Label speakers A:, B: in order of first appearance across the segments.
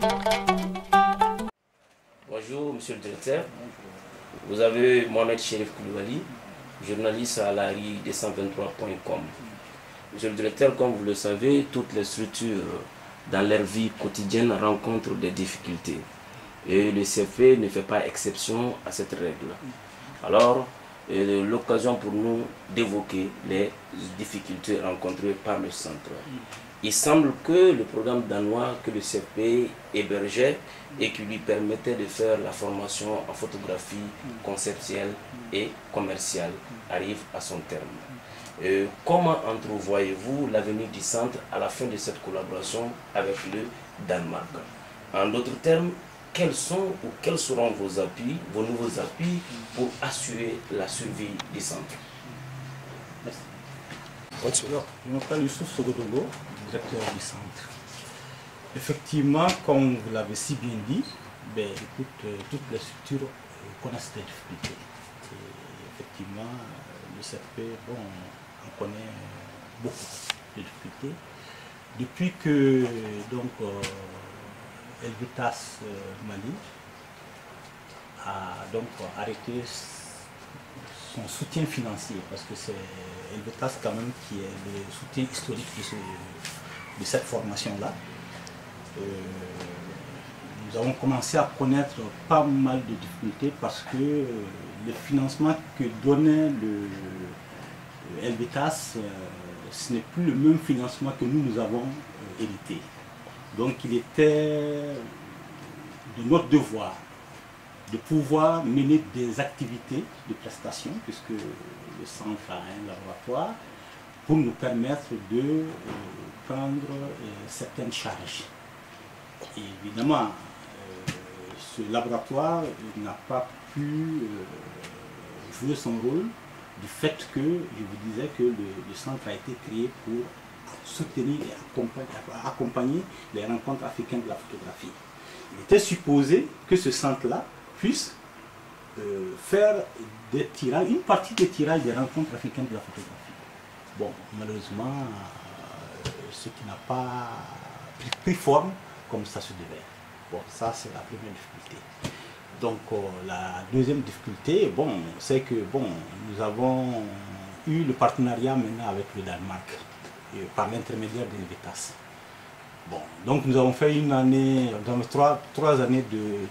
A: Bonjour, monsieur le directeur. Vous avez Mohamed Chérif Koulibaly, journaliste à LARI223.com. Monsieur le directeur, comme vous le savez, toutes les structures dans leur vie quotidienne rencontrent des difficultés. Et le CFP ne fait pas exception à cette règle. Alors, l'occasion pour nous d'évoquer les difficultés rencontrées par le centre. Il semble que le programme danois que le CFP hébergeait et qui lui permettait de faire la formation en photographie conceptuelle et commerciale arrive à son terme. Comment entrevoyez-vous l'avenir du centre à la fin de cette collaboration avec le Danemark? En d'autres termes, quels sont ou quels seront vos appuis, vos nouveaux appuis pour assurer la survie du centre?
B: Merci. Alors, je m'appelle Youssouf Sogodongo, directeur du centre. Effectivement, comme vous l'avez si bien dit, toutes les structures connaissent des difficultés. Et effectivement, le CFP, on connaît beaucoup de difficultés. Depuis que Helvetas Mali a arrêté son soutien financier, parce que c'est Helvetas quand même qui est le soutien historique de cette formation-là. Nous avons commencé à connaître pas mal de difficultés parce que le financement que donnait le Helvetas, ce n'est plus le même financement que nous avons hérité. Donc il était de notre devoir de pouvoir mener des activités de prestation, puisque le centre a un laboratoire, pour nous permettre de prendre certaines charges. Et évidemment, ce laboratoire n'a pas pu jouer son rôle du fait que, je vous disais, que le centre a été créé pour soutenir et accompagner les rencontres africaines de la photographie. Il était supposé que ce centre-là puisse faire des tirages, une partie des tirages des rencontres africaines de la photographie. Bon, malheureusement, ce qui n'a pas pris forme comme ça se devait. Bon, ça c'est la première difficulté. Donc la deuxième difficulté, c'est que nous avons eu le partenariat maintenant avec le Danemark par l'intermédiaire de Helvetas. Donc nous avons fait une année, trois années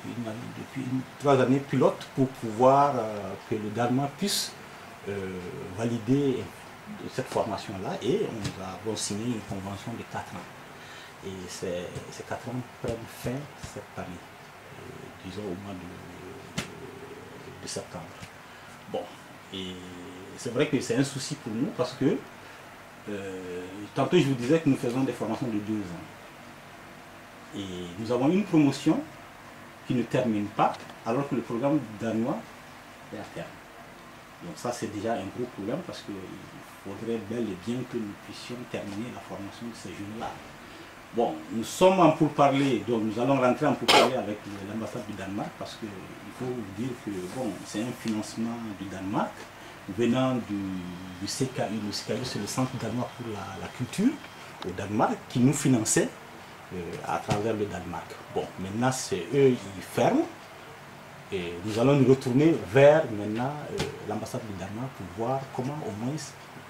B: pilotes pour pouvoir que le Danemark puisse valider cette formation-là, et nous avons signé une convention de 4 ans. Et ces 4 ans prennent fin cette année, disons au mois de septembre. Et c'est vrai que c'est un souci pour nous parce que tantôt je vous disais que nous faisons des formations de 2 ans. Et nous avons une promotion qui ne termine pas alors que le programme danois est à terme. Donc ça c'est déjà un gros problème parce qu'il faudrait bel et bien que nous puissions terminer la formation de ces jeunes-là. Nous sommes en pourparlers, donc nous allons rentrer en pourparlers avec l'ambassade du Danemark parce qu'il faut vous dire que c'est un financement du Danemark venant du CKU. Le CKU, c'est le Centre danois pour la culture au Danemark qui nous finançait à travers le Danemark. Maintenant c'est eux, ils ferment et nous allons nous retourner vers maintenant l'ambassade du Danemark pour voir comment au moins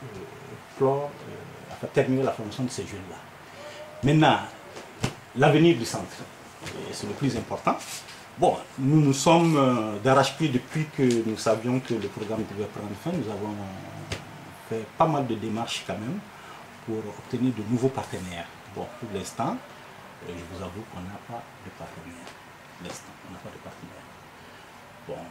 B: terminer la formation de ces jeunes-là. Maintenant, l'avenir du centre, c'est le plus important. Nous nous sommes d'arrache-pied depuis que nous savions que le programme devait prendre fin. Nous avons fait pas mal de démarches quand même pour obtenir de nouveaux partenaires. Pour l'instant, je vous avoue qu'on n'a pas de partenaire. On n'a pas de partenaire.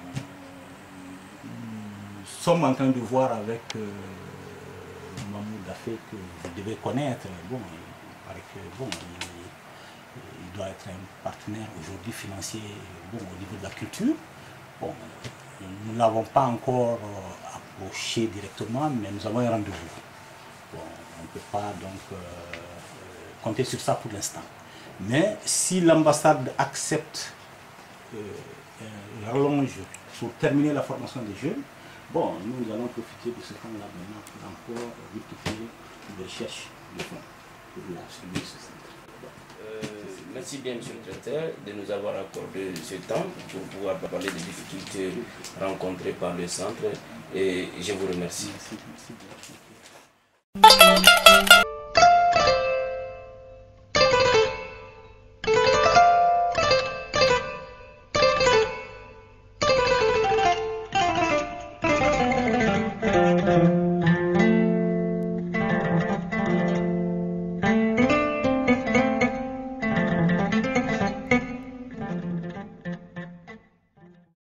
B: Nous sommes en train de voir avec Mamou Dafé que vous devez connaître. Il paraît que il doit être un partenaire aujourd'hui financier au niveau de la culture. Nous ne l'avons pas encore approché directement, mais nous avons un rendez-vous. On ne peut pas donc compter sur ça pour l'instant. Mais si l'ambassade accepte rallonge pour terminer la formation des jeunes, nous allons profiter de ce temps-là maintenant pour encore multiplier les recherches de fonds pour la suivi de ce centre.
A: Merci bien, monsieur le directeur, de nous avoir accordé ce temps pour pouvoir parler des difficultés rencontrées par le centre. Et je vous remercie.
B: Merci.